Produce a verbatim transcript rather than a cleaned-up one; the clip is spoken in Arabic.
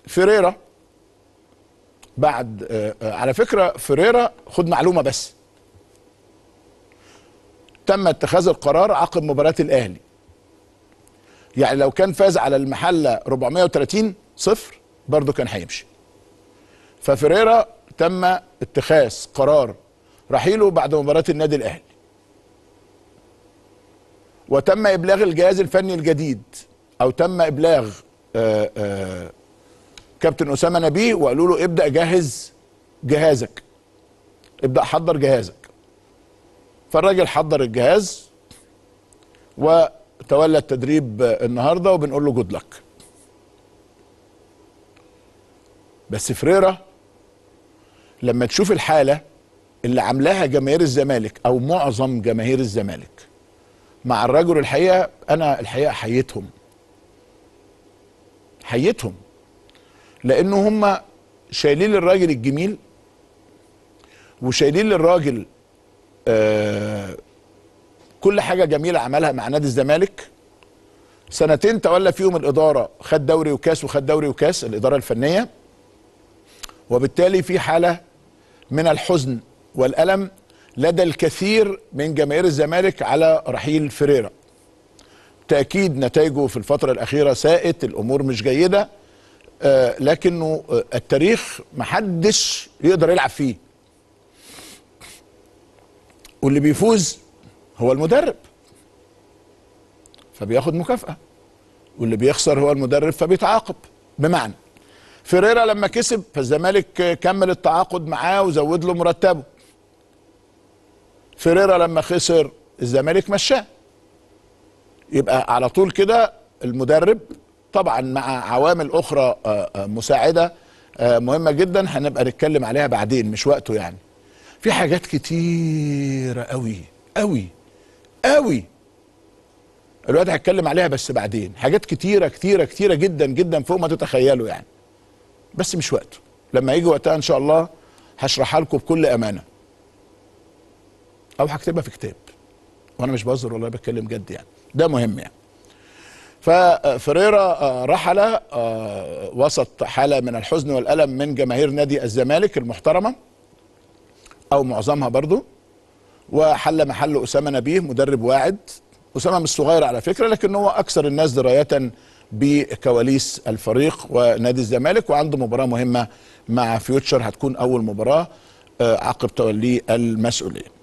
فيريرا بعد آه على فكره فيريرا خد معلومه بس، تم اتخاذ القرار عقب مباراه الاهلي. يعني لو كان فاز على المحله أربعمائة وثلاثين صفر برضه كان هيمشي. ففيريرا تم اتخاذ قرار رحيله بعد مباراه النادي الاهلي، وتم ابلاغ الجهاز الفني الجديد، او تم ابلاغ آآ آآ كابتن اسامه نبيه، وقالوا له ابدا جهز جهازك، ابدا حضر جهازك. فالراجل حضر الجهاز وتولى التدريب النهارده، وبنقول له جود لك. بس فيريرا لما تشوف الحاله اللي عاملاها جماهير الزمالك او معظم جماهير الزمالك مع الرجل، الحقيقه انا الحقيقه حيتهم حيتهم لانه هم شايلين للراجل الجميل، وشايلين للراجل آه كل حاجه جميله عملها مع نادي الزمالك. سنتين تولى فيهم الاداره، خد دوري وكاس وخد دوري وكاس، الاداره الفنيه. وبالتالي في حاله من الحزن والالم لدى الكثير من جماهير الزمالك على رحيل فيريرا. تأكيد نتائجه في الفترة الأخيرة ساءت، الأمور مش جيدة، آه لكنه آه التاريخ محدش يقدر يلعب فيه، واللي بيفوز هو المدرب فبياخد مكافأة، واللي بيخسر هو المدرب فبيتعاقب. بمعنى فيريرا لما كسب فالزمالك كمل التعاقد معاه وزود له مرتبه. فيريرا لما خسر الزمالك مشاه. يبقى على طول كده المدرب طبعا مع عوامل اخرى مساعده مهمه جدا هنبقى نتكلم عليها بعدين، مش وقته يعني. في حاجات كتيره قوي قوي قوي الوقت هتكلم عليها بس بعدين، حاجات كتيره كتيره كتيره جدا جدا فوق ما تتخيلوا يعني، بس مش وقته. لما يجي وقتها ان شاء الله هشرحها لكم بكل امانه، او هكتبها في كتاب، وانا مش بهزر والله بتكلم جد يعني، ده مهم يعني. ففيريرا رحل وسط حاله من الحزن والالم من جماهير نادي الزمالك المحترمه او معظمها برضو، وحل محله اسامه نبيه مدرب واعد. اسامه مش صغير على فكره، لكن هو اكثر الناس درايه بكواليس الفريق ونادي الزمالك، وعنده مباراه مهمه مع فيوتشر هتكون اول مباراه عقب توليه المسؤوليه.